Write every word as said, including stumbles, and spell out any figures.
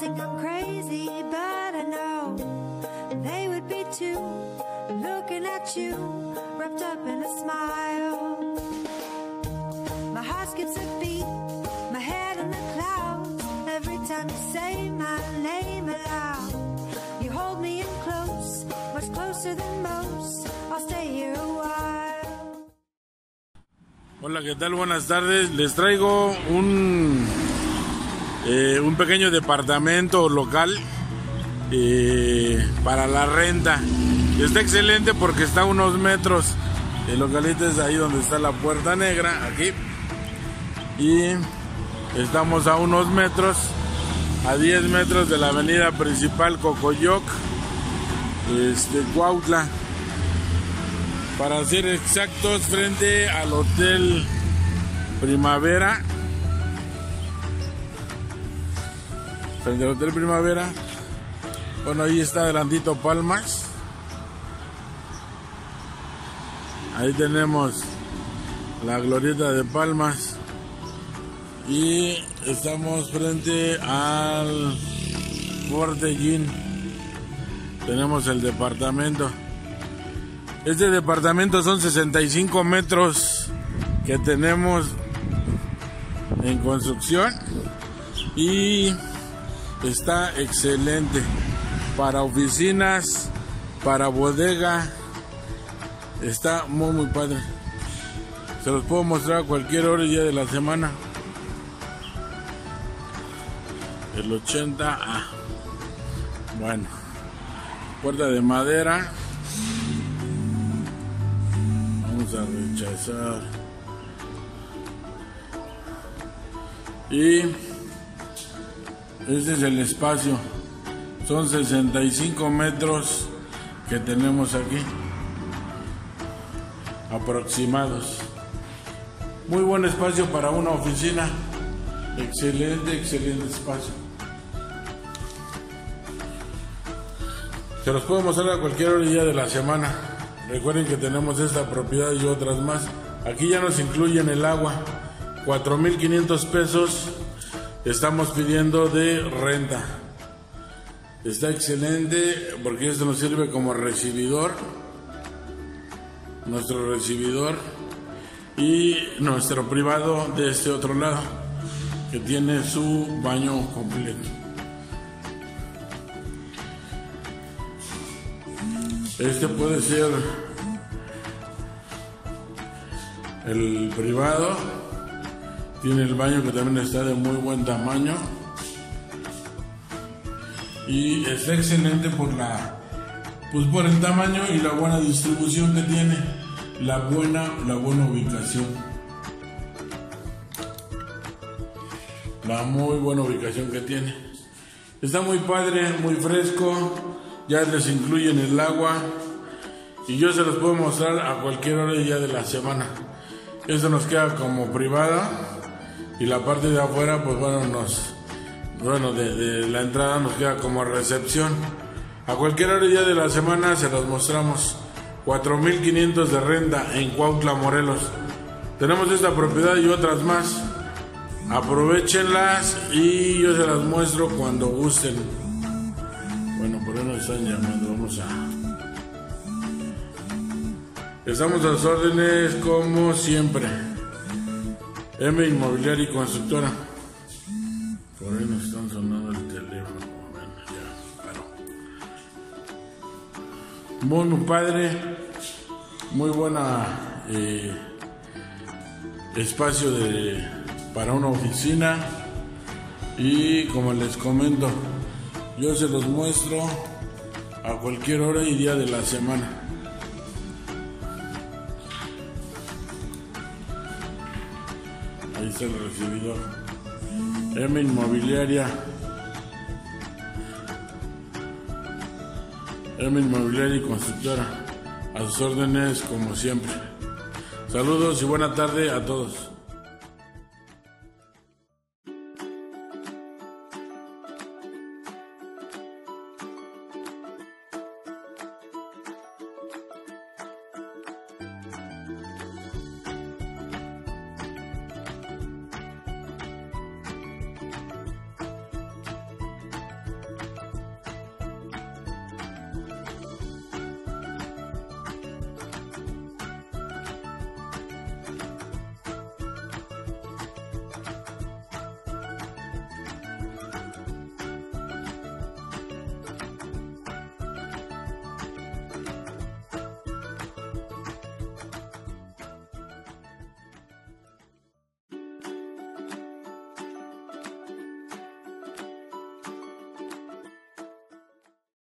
think I'm crazy, but I know they would be too, looking at you, wrapped up in a smile. My heart skips a beat, my head in the clouds, every time you say my name aloud. You hold me in close, much closer than most, I'll stay here a while. Hola, ¿qué tal? Buenas tardes. Les traigo un eh, un pequeño departamento local eh, para la renta. Está excelente porque está a unos metros. El localito es ahí donde está la Puerta Negra, aquí. Y estamos a unos metros, a diez metros de la avenida principal Cocoyoc, este, Cuautla. Para ser exactos, frente al Hotel Primavera. Frente al Hotel Primavera. Bueno, ahí está adelantito Palmas. Ahí tenemos la glorieta de Palmas. Y estamos frente al Fortellín. Tenemos el departamento. Este departamento son sesenta y cinco metros que tenemos en construcción y está excelente para oficinas, para bodega. Está muy muy padre. Se los puedo mostrar a cualquier hora y día de la semana. El ochenta A. Bueno, puerta de madera. Vamos a rechazar. Y este es el espacio. Son sesenta y cinco metros que tenemos aquí, aproximados. Muy buen espacio para una oficina. Excelente, excelente espacio. Se los puedo mostrar a cualquier hora y día de la semana. Recuerden que tenemos esta propiedad y otras más. Aquí ya nos incluyen el agua. cuatro mil quinientos pesos estamos pidiendo de renta. Está excelente porque esto nos sirve como recibidor. Nuestro recibidor. Y nuestro privado de este otro lado, que tiene su baño completo. Este puede ser el privado. Tiene el baño que también está de muy buen tamaño. Y está excelente por la, pues por el tamaño y la buena distribución que tiene. La buena, la buena ubicación. La muy buena ubicación que tiene. Está muy padre, muy fresco. Ya les incluyen el agua. Y yo se los puedo mostrar a cualquier hora y día de la semana. Esto nos queda como privada. Y la parte de afuera, pues bueno, nos, bueno de, de la entrada nos queda como recepción. A cualquier hora y día de la semana se los mostramos. cuatro mil quinientos de renta en Cuautla, Morelos. Tenemos esta propiedad y otras más. Aprovechenlas y yo se las muestro cuando gusten. Bueno, por ahí nos están llamando. Vamos a... Estamos a las órdenes como siempre. M Inmobiliaria y Constructora. Por ahí nos están sonando el teléfono. Bueno, ya, claro. Muy padre. Muy buena eh, espacio de, para una oficina. Y como les comento, yo se los muestro a cualquier hora y día de la semana. Ahí está el recibidor. M Inmobiliaria. M Inmobiliaria y Constructora. A sus órdenes como siempre. Saludos y buena tarde a todos.